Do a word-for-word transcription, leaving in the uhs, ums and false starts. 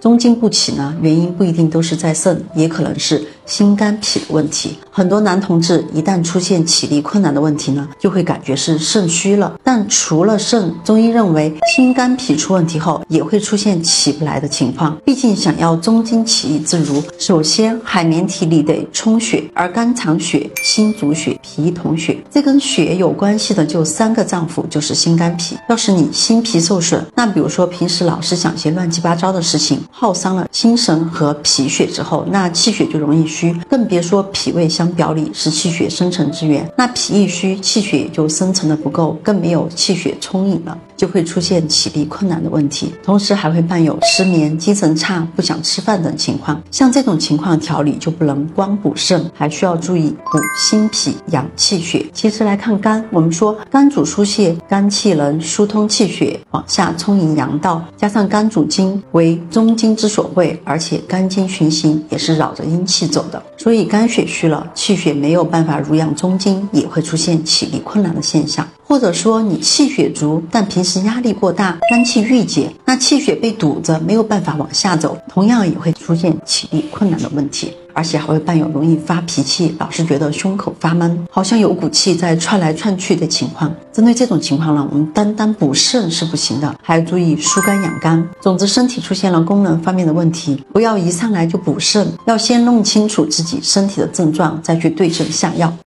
中经不起呢，原因不一定都是在肾，也可能是心肝脾的问题。很多男同志一旦出现起立困难的问题呢，就会感觉是肾虚了。但除了肾，中医认为心肝脾出问题后也会出现起不来的情况。毕竟想要中经起立自如，首先海绵体里得充血，而肝藏血，心主血，脾统血。这跟血有关系的就三个脏腑，就是心肝脾。要是你心脾受损，那比如说平时老是想些乱七八糟的事情，耗伤了心神和脾血之后，那气血就容易虚，更别说脾胃相表里，是气血生成之源。那脾一虚，气血也就生成的不够，更没有气血充盈了，就会出现起立困难的问题，同时还会伴有失眠、精神差、不想吃饭等情况。像这种情况调理就不能光补肾，还需要注意补心脾、养气血。其实来看肝，我们说肝主疏泄，肝气能疏通气血，往下充盈阳道，加上肝主筋，为中经之所会，而且肝经循行也是绕着阴气走的，所以肝血虚了，气血没有办法濡养中经，也会出现起立困难的现象。或者说你气血足，但平时压力过大，肝气郁结，那气血被堵着，没有办法往下走，同样也会出现起立困难的问题，而且还会伴有容易发脾气，老是觉得胸口发闷，好像有股气在窜来窜去的情况。针对这种情况呢，我们单单补肾是不行的，还要注意疏肝养肝。总之身体出现了功能方面的问题，不要一上来就补肾，要先弄清楚自己身体的症状，再去对症下药。